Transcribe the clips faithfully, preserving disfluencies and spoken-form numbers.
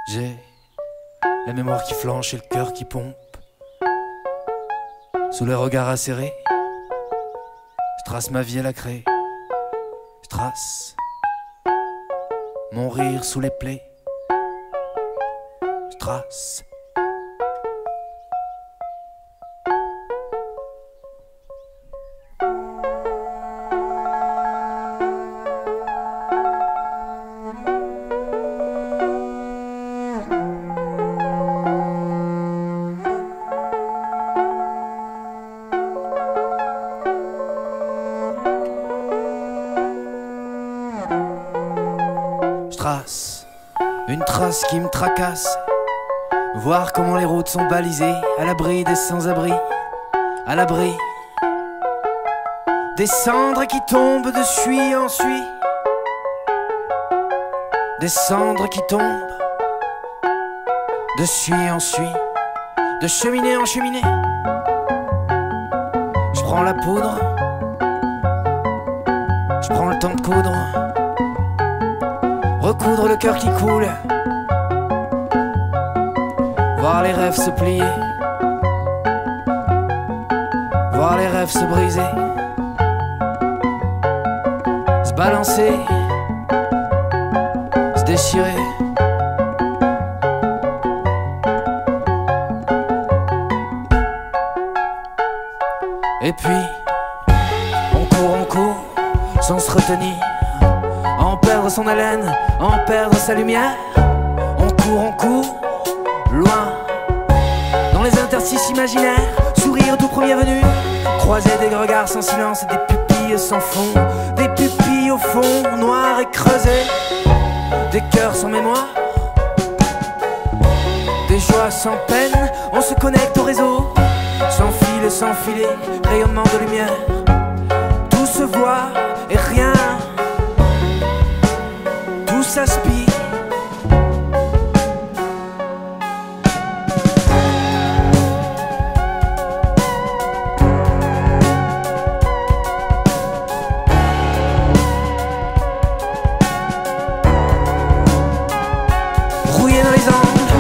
J'ai la mémoire qui flanche et le cœur qui pompe. Sous les regards acérés, je trace ma vie à la craie. Je trace mon rire sous les plaies. Je trace trace, une trace qui me tracasse. Voir comment les routes sont balisées, à l'abri des sans-abri, à l'abri des cendres qui tombent de suie en suie, des cendres qui tombent de suie en suie, de cheminée en cheminée. Je prends la poudre, je prends le temps de coudre, recoudre le cœur qui coule, voir les rêves se plier, voir les rêves se briser, se balancer, se déchirer. Et puis, on court, on court, sans se retenir, en perdre son haleine, en perdre sa lumière. On court, on court, loin, dans les interstices imaginaires. Sourire tout premier venu, croiser des regards sans silence et des pupilles sans fond, des pupilles au fond, noires et creusées, des cœurs sans mémoire, des joies sans peine. On se connecte au réseau, sans fil et sans filet, rayonnement de lumière. Tout se voit et rien, tout s'aspire. Brouiller dans les angles,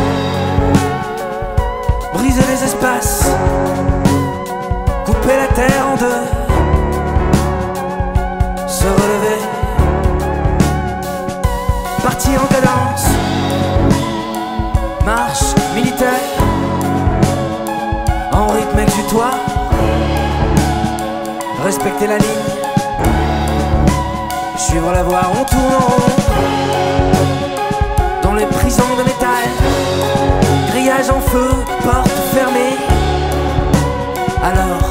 briser les espaces, couper la terre en deux, se relever, partir en cadence, marche militaire, en rythme exutoire, respecter la ligne, suivre la voie. On tourne en rond dans les prisons de métal, grillage en feu, porte fermée. Alors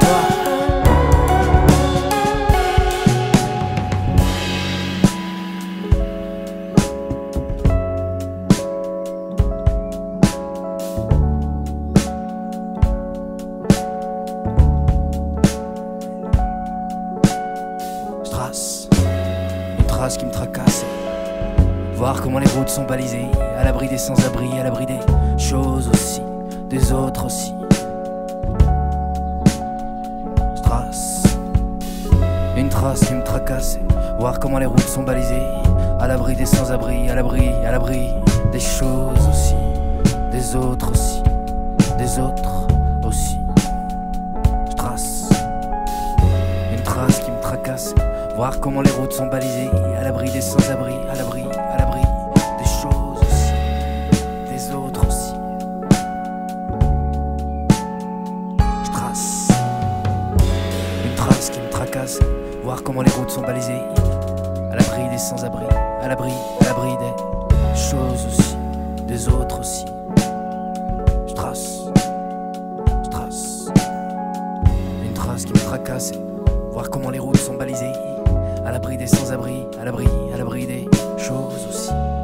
trace, une trace qui me tracasse. Voir comment les routes sont balisées, à l'abri des sans-abri, à l'abri des choses aussi, des autres aussi. Je trace, une trace qui me tracasse. Voir comment les routes sont balisées, à l'abri des sans-abri, à l'abri, à l'abri des choses aussi, des autres aussi, des autres aussi. Je trace, une trace qui me tracasse. Voir comment les routes sont balisées, à l'abri des sans-abri, à l'abri, à l'abri des choses aussi, des autres aussi. Je trace, une trace qui me tracasse. Voir comment les routes sont balisées, à l'abri des sans-abri, à l'abri, à l'abri des choses aussi, des autres aussi. Je trace, je trace, une trace qui me tracasse. Voir comment les routes sont balisées, à l'abri des sans-abri, à l'abri, à l'abri des choses aussi.